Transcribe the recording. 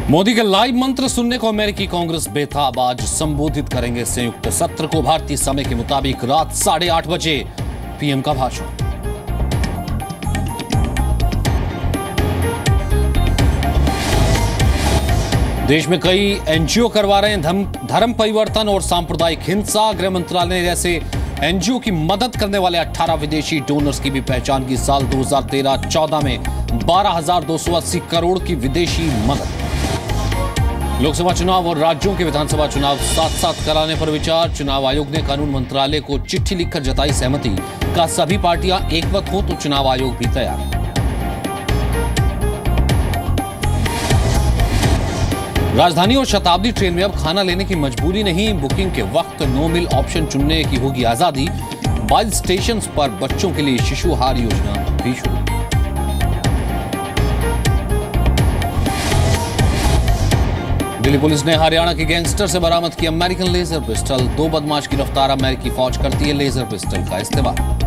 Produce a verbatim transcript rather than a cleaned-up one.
मोदी के लाइव मंत्र सुनने को अमेरिकी कांग्रेस बेताब। आज संबोधित करेंगे संयुक्त सत्र को। भारतीय समय के मुताबिक रात साढ़े आठ बजे पीएम का भाषण। देश में कई एनजीओ करवा रहे हैं धर्म परिवर्तन और सांप्रदायिक हिंसा। गृह मंत्रालय ने ऐसे एनजीओ की मदद करने वाले अठारह विदेशी डोनर्स की भी पहचान की। साल दो हज़ार तेरह चौदह में बारह हजार दो सौ अस्सी करोड़ की विदेशी मदद। लोकसभा चुनाव और राज्यों के विधानसभा चुनाव साथ साथ कराने पर विचार। चुनाव आयोग ने कानून मंत्रालय को चिट्ठी लिखकर जताई सहमति। का सभी पार्टियां एकमत हो तो चुनाव आयोग भी तैयार। राजधानी और शताब्दी ट्रेन में अब खाना लेने की मजबूरी नहीं। बुकिंग के वक्त नो मिल ऑप्शन चुनने की होगी आजादी। बाइल स्टेशन पर बच्चों के लिए शिशु आहार योजना भी शुरू। दिल्ली पुलिस ने हरियाणा के गैंगस्टर से बरामद की अमेरिकन लेजर पिस्टल। दो बदमाश गिरफ्तार। अमेरिकी फौज करती है लेजर पिस्टल का इस्तेमाल।